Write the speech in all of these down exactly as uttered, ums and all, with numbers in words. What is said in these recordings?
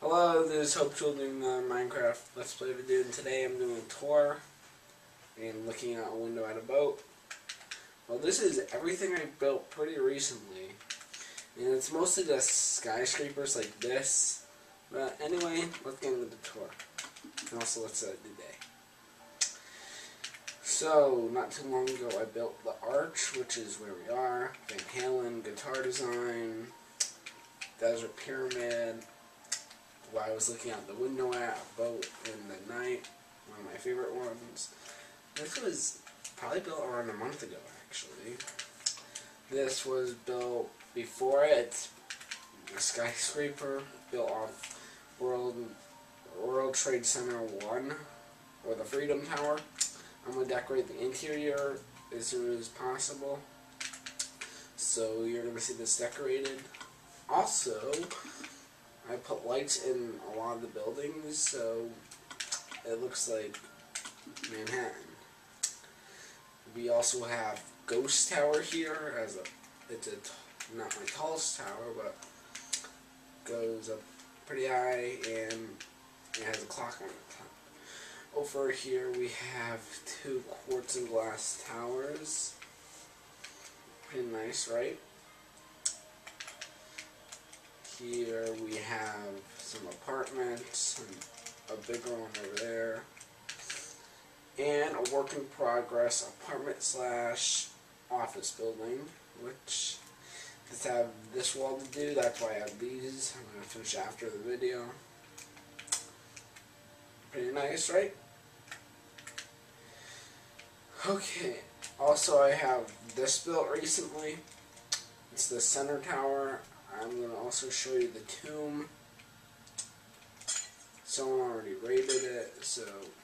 Hello, this is Hope doing uh, Minecraft Let's Play video, and today I'm doing a tour and looking out a window at a boat. Well, this is everything I built pretty recently, and it's mostly just skyscrapers like this. But anyway, let's get into the tour, and also let's uh, do day. So, not too long ago I built the Arch, which is where we are, Van Halen, guitar design, desert pyramid. While I was looking out the window at a boat in the night, one of my favorite ones. This was probably built around a month ago, actually. This was built before it, a skyscraper built off World World Trade Center one, or the Freedom Tower. I'm going to decorate the interior as soon as possible, so you're going to see this decorated. Also, I put lights in a lot of the buildings, so it looks like Manhattan. We also have Ghost Tower here as a, it's a, not my tallest tower, but goes up pretty high, and it has a clock on the top. Over here we have two quartz and glass towers. Pretty nice, right? Here we have some apartments, and a bigger one over there, and a work in progress apartment slash office building, which just have this wall to do. That's why I have these. I'm going to finish after the video. Pretty nice, right? Okay, also I have this built recently. It's the center tower. I'm going to also show you the tomb. Someone already raided it, so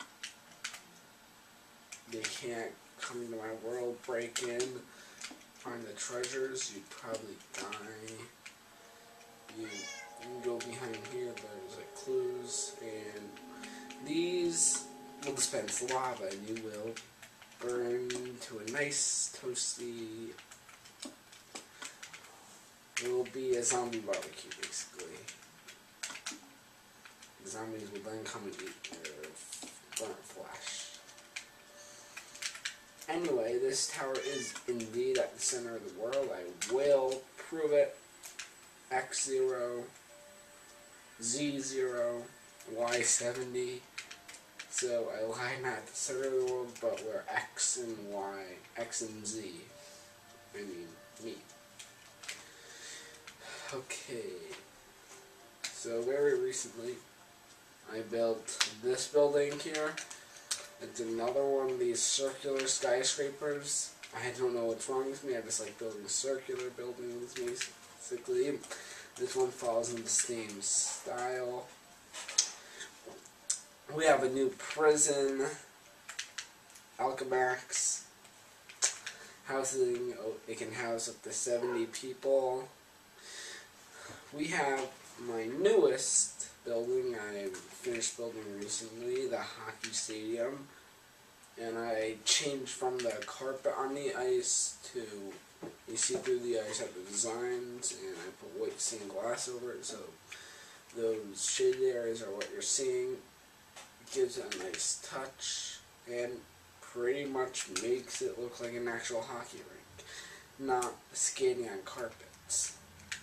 they can't come into my world, break in, find the treasures. You'd probably die. You, you can go behind here, there's like clues, and these will dispense lava, and you will burn to a nice toasty. It will be a zombie barbecue, basically. The zombies will then come and eat your burnt flesh. Anyway, this tower is indeed at the center of the world. I will prove it. X zero, Z zero, Y seventy. So I lie at the center of the world, but we're X and Y, X and Z. I mean, me. Okay, so very recently I built this building here. It's another one of these circular skyscrapers. I don't know what's wrong with me, I just like building circular buildings basically. This one falls in the same style. We have a new prison, Alchemax, housing, oh, it can house up to seventy people. We have my newest building I finished building recently, the hockey stadium, and I changed from the carpet on the ice to, you see through the ice at the designs, and I put white stained glass over it, so those shaded areas are what you're seeing. It gives it a nice touch, and pretty much makes it look like an actual hockey rink, not skating on carpets.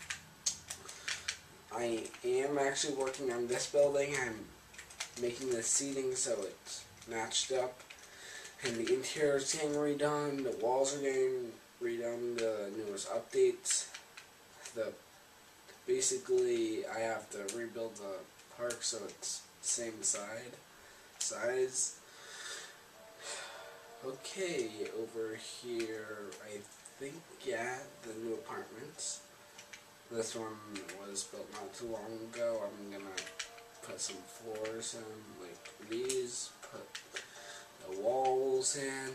I am actually working on this building. I'm making the seating so it's matched up, and the interior is getting redone, the walls are getting redone, the newest updates. The basically I have to rebuild the park so it's same side size. Okay, over here I think, yeah, the new apartments. This one was built not too long ago. I'm gonna put some floors in, like these, put the walls in.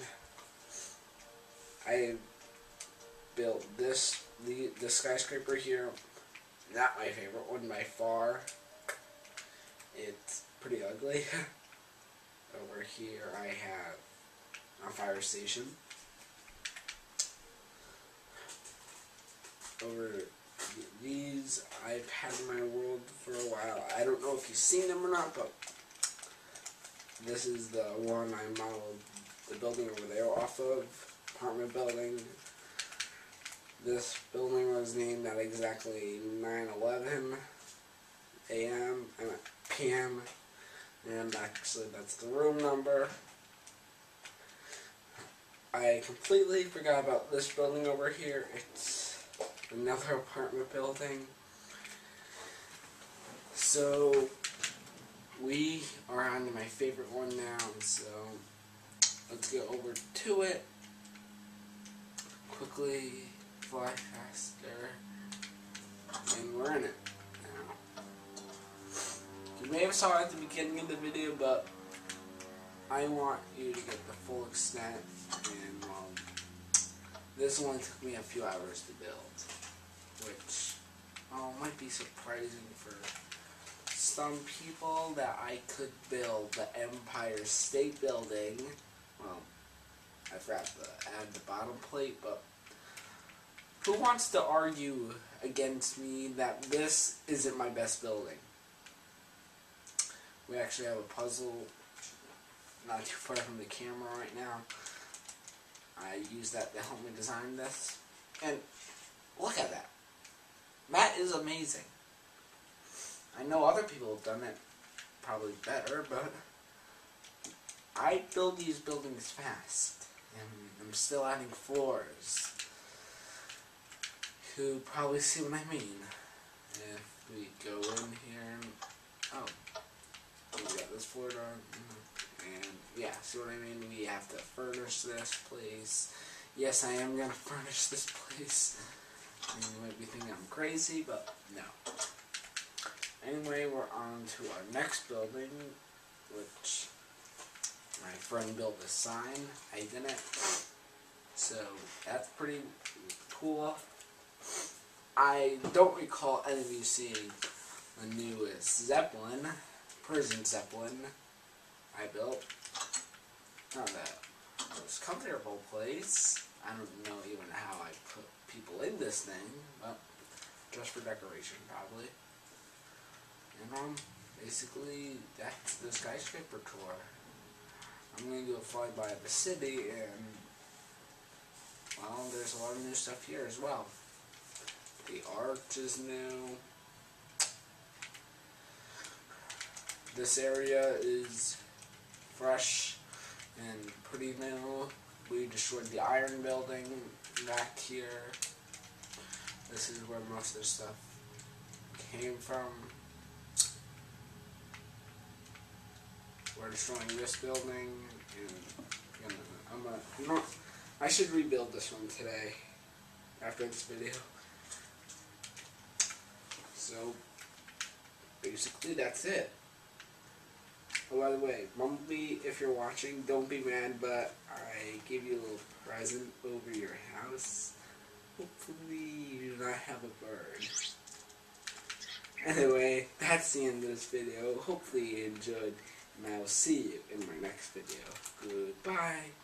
I built this, the, the skyscraper here, not my favorite one by far. It's pretty ugly. Over here I have a fire station. Over these I've had in my world for a while. I don't know if you've seen them or not, but this is the one I modeled the building over there off of, apartment building. This building was named at exactly nine eleven A M and P M and actually that's the room number. I completely forgot about this building over here. It's another apartment building. So we are on to my favorite one now, so let's get over to it. Quickly, fly faster, and we're in it now. You may have saw it at the beginning of the video, but I want you to get the full extent, and um, this one took me a few hours to build, which oh, might be surprising for some people that I could build the Empire State Building. Well, I forgot to add the bottom plate, but who wants to argue against me that this isn't my best building? We actually have a puzzle not too far from the camera right now. I used that to help me design this. And look at that. That is amazing. I know other people have done it probably better, but I build these buildings fast. And I'm still adding floors. You probably see what I mean. If we go in here and, oh, we got this floor done. And yeah, see what I mean? We have to furnish this place. Yes, I am going to furnish this place. And you might be thinking I'm crazy, but no. Anyway, we're on to our next building, which my friend built this sign. I didn't. So that's pretty cool. I don't recall any of you seeing the newest Zeppelin, Persian Zeppelin I built. Not that most comfortable place. I don't know even how I put people in this thing, but just for decoration probably. And um, basically that's the skyscraper tour. I'm going to do a flyby of the city, and well, there's a lot of new stuff here as well. The arch is new. This area is fresh and pretty new. We destroyed the iron building back here. This is where most of the stuff came from. We're destroying this building, and I'm gonna, I'm not, I should rebuild this one today after this video. So basically that's it. Oh, by the way, Bumblebee, if you're watching, don't be mad, but I gave you a little present over your house. Hopefully you do not have a bird. Anyway, that's the end of this video. Hopefully you enjoyed, and I will see you in my next video. Goodbye.